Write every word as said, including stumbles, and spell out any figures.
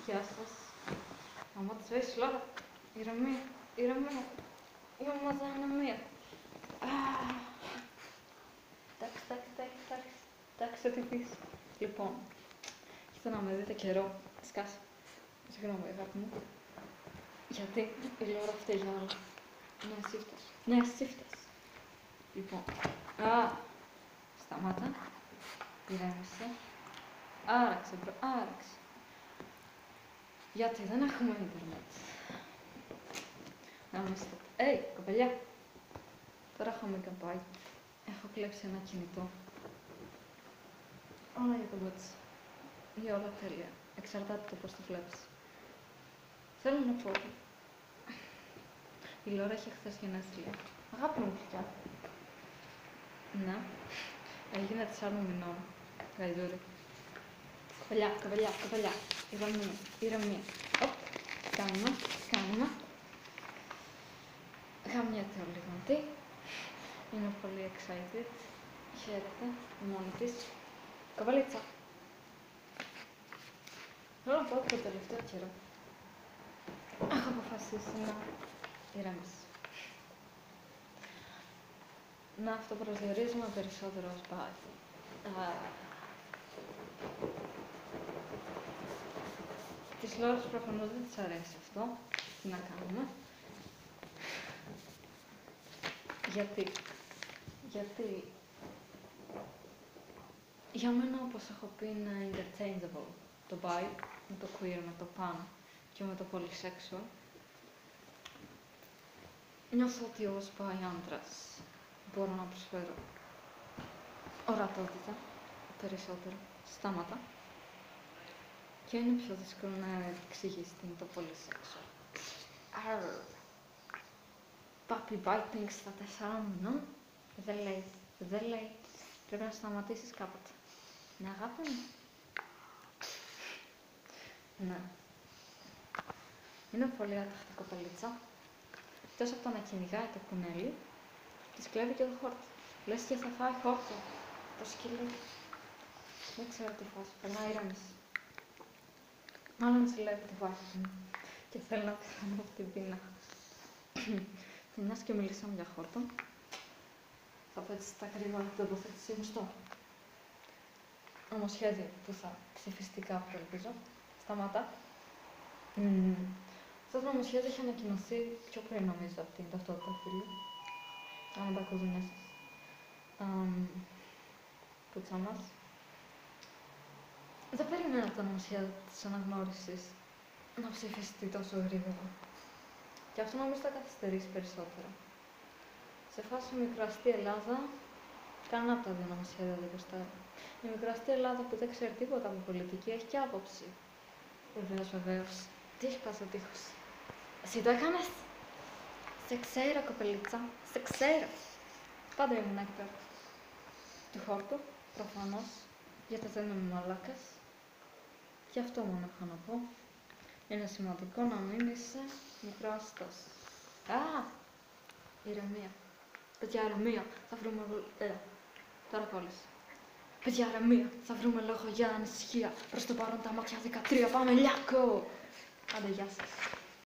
Γεια σας. Άμα της βέσεις λόγα. Ηρεμία, ηρεμία. Η ομάδα είναι μία. Εντάξει, εντάξει, εντάξει, εντάξει. Εντάξει, ό,τι πεις. Λοιπόν, ήρθα να με δείτε καιρό. Σκάσε. Συγγνώμη, αγάπη μου. Γιατί η Λόρα φταίει για όλα. Ναι, εσύ φταίς. Ναι, εσύ φταίς. Λοιπόν, α, σταμάτα. Ηρέμησε. Άραξε, μπρο, άραξε. Γιατί δεν έχουμε ίντερνετ. Να είμαστε... Ει, κοπελιά. Τώρα έχω megabyte. Έχω κλέψει ένα κινητό. Όλα για το μπότσι. Ή όλα τέλεια. Εξαρτάται το πώς το βλέπεις. Θέλω να πω. Η Λόρα είχε χθες γενέθλια. Αγάπη μου πια. Ναι. Έγινε τεσσάρων μηνών. Γαϊδούρη. Κοπελιά, κοπελιά, κοπελιά. Ηρεμία, ηρεμία. Οπ, κάνουμε, κάνουμε. Γαμιέται ο λιγοντή. Είναι πολύ excited. Χαίρεται, μόνη της. Καβαλίτσα. Θέλω να πω ότι το τελευταίο καιρό έχω αποφασίσει να ηρεμήσω. Να αυτοπροσδιορίζουμε περισσότερο ως μπάι. Τις Λόρες προφανώς δεν της αρέσει αυτό. Τι να κάνουμε. Γιατί. Γιατί. Για μένα, όπως έχω πει, είναι interchangeable το bi, με το queer, με το pan και με το polysexual. Νιώθω ότι ως bi άντρας μπορώ να προσφέρω ορατότητα, περισσότερο, στάματα. Και είναι πιο δύσκολο να εξηγήσει τι είναι το polysexual. Αρρρ. Puppy biting στα τέσσερα μηνών. Δεν λέει, δεν λέει. Πρέπει να σταματήσεις κάποτε. Ναι, αγάπη μου. Ναι. Είναι πολύ άταχτη κοπελίτσα. Εκτός από το να κυνηγάει το κουνέλι, της κλέβει και το χόρτο. Λες και θα φάει χόρτο. Το σκυλί. Δεν ξέρω τι φάση. Περνάει ηρέμηση. Μάλλον συλλέγει τη βάση μου. Και θέλω να πεθάνω από την πείνα. Και μιας και μιλήσαμε για χόρτο, θα πω έτσι στα γρήγορα την τοποθέτησή μου στο νομοσχέδιο που θα ψηφιστεί κάποτε, ελπίζω. Σταμάτα. Mm. Αυτό το νομοσχέδιο έχει ανακοινωθεί πιο πριν, νομίζω, από την ταυτότητα φίλου. Αν τα ακούσουν εσείς. Um, Πουτσα μας. Δεν περιμένω το νομοσχέδιο της αναγνώρισης να ψηφιστεί τόσο γρήγορα. Και αυτό νομίζω θα καθυστερήσει περισσότερο. Σε φάση μικροαστή Ελλάδα, κανένα από τα δύο νομοσχέδια δεν κοστάρει. Η μικροαστή Ελλάδα που δεν ξέρει τίποτα από πολιτική έχει και άποψη. Βεβαίως, βεβαίως. Τι έχει πάθει ο τείχος. Εσύ το έκανες. Σε ξέρω, κοπελίτσα. Σε ξέρω. Πάντα ήμουν υπέρ του χόρτου, προφανώς. Γιατί δεν είμαι μαλάκας. Γι' αυτό μόνο έχω να πω. Είναι σημαντικό να μην είσαι μικροαστός. Α! Ηρεμία. Παιδιά, ηρεμία. Θα βρούμε... Ε, τώρα κόλλησε. Παιδιά, ηρεμία. Θα βρούμε λόγο για ανησυχία. Προς το παρόν τα μάτια δεκατρία. Πάμε, λιάκο! Άντε, γεια σας.